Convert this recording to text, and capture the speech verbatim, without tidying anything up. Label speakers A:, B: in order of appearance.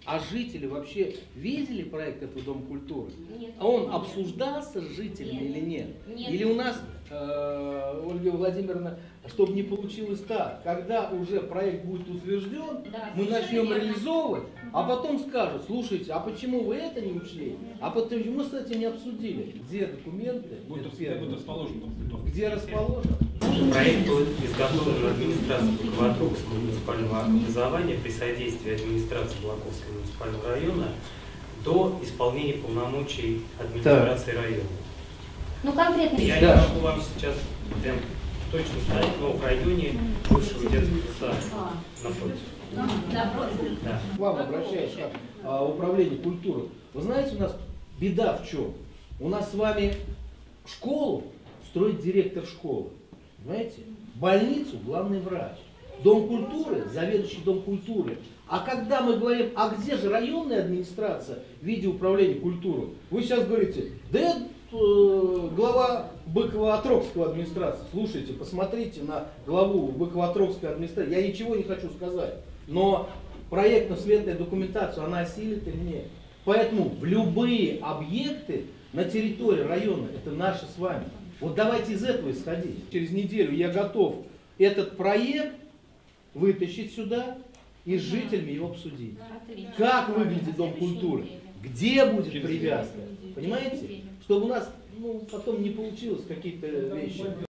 A: А жители вообще видели проект этого Дома культуры?
B: Нет.
A: А он обсуждался с жителями
B: Нет.
A: или нет?
B: Нет.
A: Или у нас, э, Ольга Владимировна, чтобы не получилось так, когда уже проект будет утвержден,
B: Да,
A: мы начнем
B: верно.
A: реализовывать, а потом скажут: слушайте, а почему вы это не учли? А почему мы с этим не обсудили? Где документы?
C: Будет,
A: Это первое.
C: будет расположен Дом культуры.
A: Где расположен?
D: Проект был изготовлен администрацией Буковотрогского муниципального образования при содействии администрации Балаковского муниципального района до исполнения полномочий администрации
A: Так.
D: района.
B: Ну конкретно.
D: Я
A: Да.
D: не могу вам сейчас прям точно сказать, но в районе бывшего детского сада находится.
B: Напротив.
D: Да.
A: К вам обращаюсь как а, управление культуры. Вы знаете, у нас беда в чем? У нас с вами школу строит директор школы. Понимаете? Больницу главный врач. Дом культуры, заведующий дом культуры. А когда мы говорим, а где же районная администрация в виде управления культурой? Вы сейчас говорите, да это э, глава Быково-Отрогского администрации. Слушайте, посмотрите на главу Быково-Отрогской администрации. Я ничего не хочу сказать. Но проектно-светная документацию, она осилит или нет? Поэтому в любые объекты на территории района, это наши с вами. Вот давайте из этого исходить. Через неделю я готов этот проект вытащить сюда и с жителями его обсудить.
B: Отлично.
A: Как выглядит Дом культуры? Где будет привязка? Понимаете? Чтобы у нас ну, потом не получилось какие-то вещи.